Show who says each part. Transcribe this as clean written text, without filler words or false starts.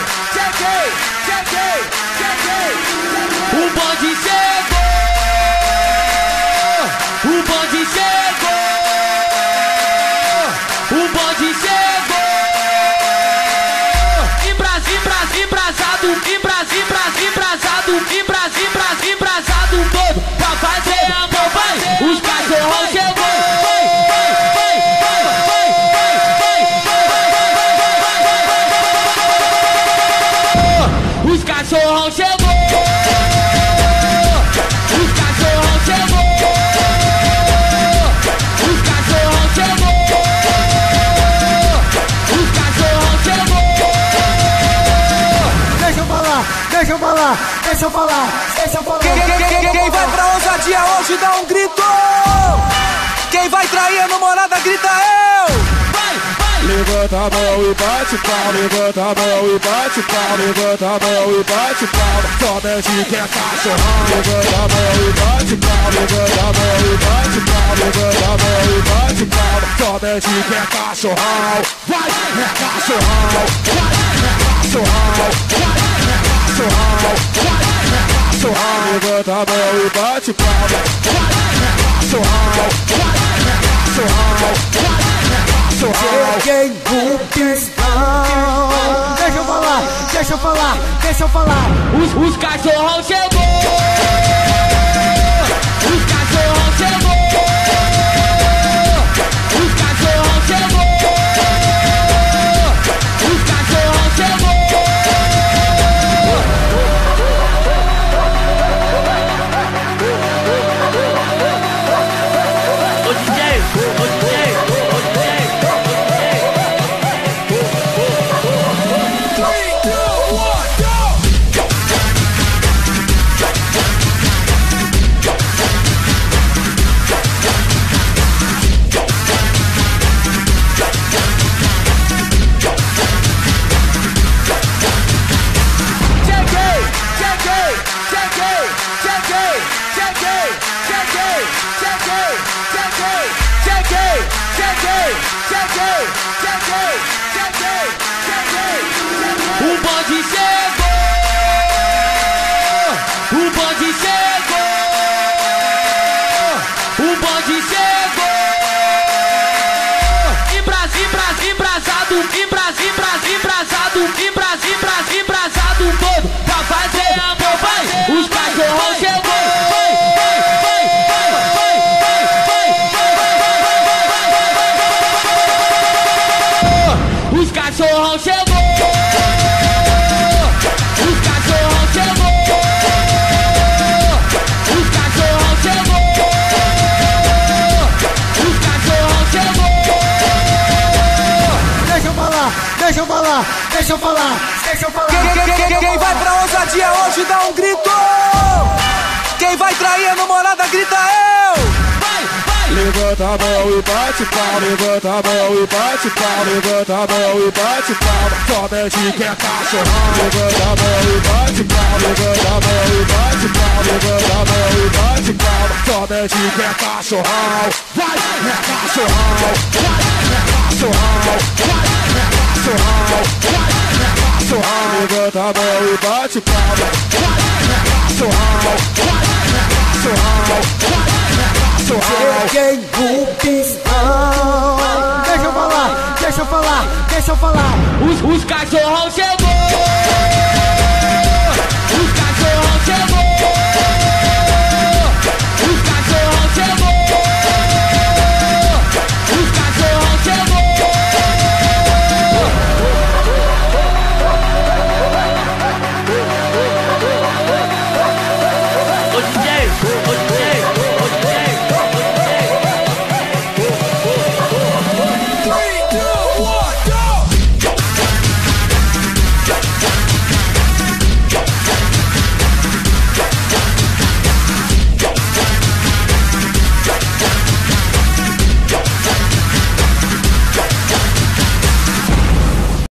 Speaker 1: O bonde chegou, o bonde chegou, o bonde chegou. Embrasado, embrasado todo. Pra fazer amor, vai, os cachorros chegou. Os cachorros chegou. Os cachorros chegou. Os cachorros chegou. Os cachorros chegou.
Speaker 2: Deixa eu falar.
Speaker 3: Quem vai pra ousadia hoje dá um grito. Quem vai trair a namorada grita eu.
Speaker 4: Levanta a mão e bate palma, levanta a mão e bate palma, levanta a mão e bate palma, somente quem é cachorrão. Levanta a mão e bate palma, levanta a mão e bate palma, levanta a mão e bate palma, somente quem é cachorrão. Vai, é cachorrão, vai, é cachorrão, vai, é cachorrão, vai, é cachorrão. Levanta a mão e bate palma, vai, é cachorrão, vai, é cachorrão, vai.
Speaker 2: Cheguei no pistão. Deixa eu falar.
Speaker 1: Os cachorros chegou. Os cachorros chegou. Os cachorros chegou. Os cachorros chegou. Ô DJ. O bonde chegou, o bonde chegou, o bonde chegou. Embrasado todo. Pra fazer amor, vai, os cachorros chegou. Os cachorros chegou. Os cachorros chegou. Os cachorros chegou. Os cachorros chegou.
Speaker 2: Deixa eu falar.
Speaker 3: Quem vai pra ousadia hoje dá um grito. Quem vai trair a namorada grita eu.
Speaker 4: Levanta a mão e bate palma, levanta a mão e bate palma, levanta a mão e bate palma, somente quem é cachorrão. Levanta a mão e bate palma, levanta a mão e bate palma, levanta a mão e bate palma, somente quem é cachorrão. Vai, é cachorrão, vai, é cachorrão, vai, é cachorrão, vai, é cachorrão. Levanta a mão e bate palma, vai, é cachorrão, vai, é cachorrão, vai.
Speaker 2: Cheguei no pistão. Deixa eu falar.
Speaker 1: Os cachorros chegou.